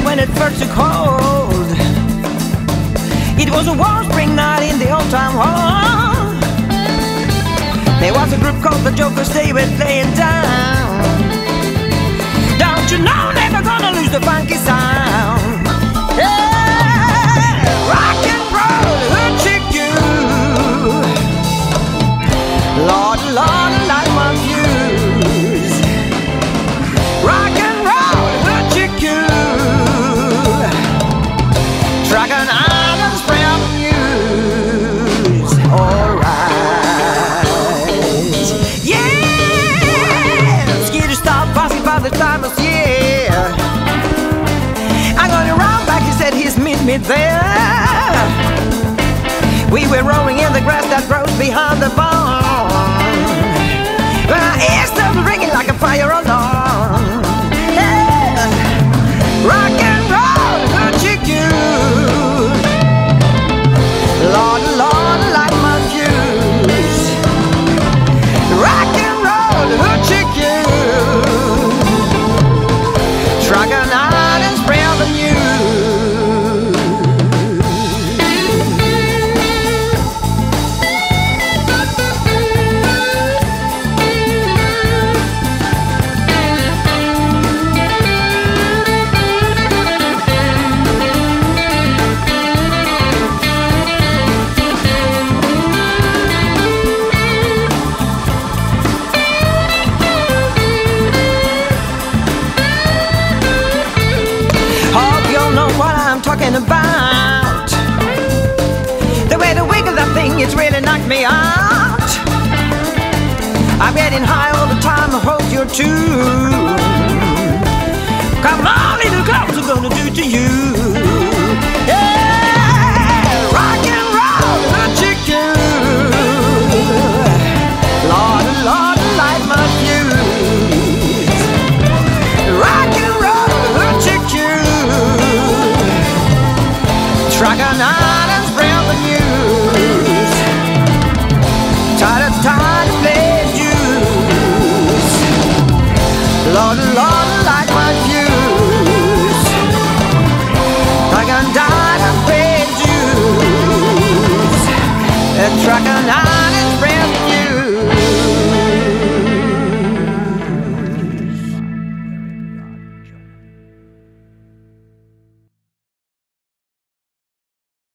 when it first took hold. It was a warm spring night in the old town hall. There was a group called the Jokers, they were playing down. Don't you know, never gonna lose the funky sound. Yeah, rock and roll, hoochie coo. Lord, Lord, like my views. Rock and roll, hoochie coo. Truckin' islands, spread the news. Alright. Yeah, Skeeter stopped passing by the time of year. I'm gonna run back, he said he's meet me there. We were rolling in the grass that grows behind the barn. When I hear stuff ringing like a fire alarm. Yeah. Rock and roll, hoochie coo. Lord, Lord, like my views. Rock and roll, hoochie coo. Truckin' out and spread the news. Talking about the way to wiggle that thing, it's really knocked me out. I'm getting high all the time, I hope you're too. Come on, little clowns, I'm gonna do to you. Yeah, rock and roll, hoochie coo. Lord, Lord, light my fuse. Rock and roll, hoochie coo. Truckin'